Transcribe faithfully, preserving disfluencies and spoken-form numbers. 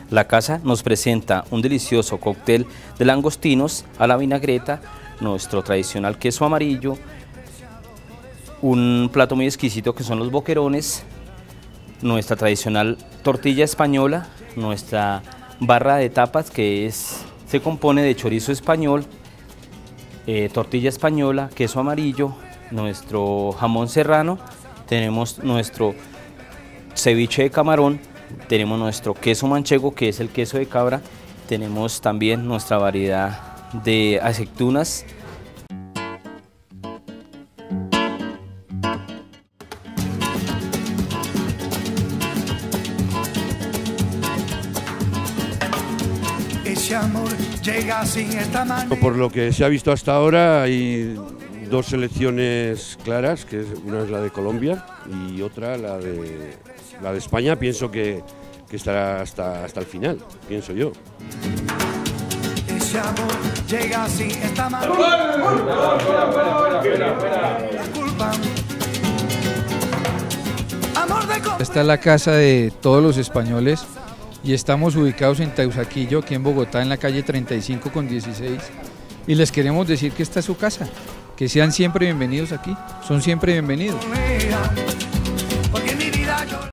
La casa nos presenta un delicioso cóctel de langostinos a la vinagreta, nuestro tradicional queso amarillo, un plato muy exquisito que son los boquerones, nuestra tradicional tortilla española, nuestra barra de tapas que es, se compone de chorizo español, eh, tortilla española, queso amarillo, nuestro jamón serrano, tenemos nuestro ceviche de camarón, tenemos nuestro queso manchego que es el queso de cabra, tenemos también nuestra variedad de aceitunas. Ese amor llega sin esta mano. Por lo que se ha visto hasta ahora hay dos selecciones claras, que es, una es la de Colombia y otra la de, la de España. Pienso que, que estará hasta, hasta el final, pienso yo. Ese amor llega sin esta mano. Esta es la casa de todos los españoles y estamos ubicados en Teusaquillo, aquí en Bogotá, en la calle treinta y cinco con dieciséis, y les queremos decir que esta es su casa, que sean siempre bienvenidos aquí, son siempre bienvenidos.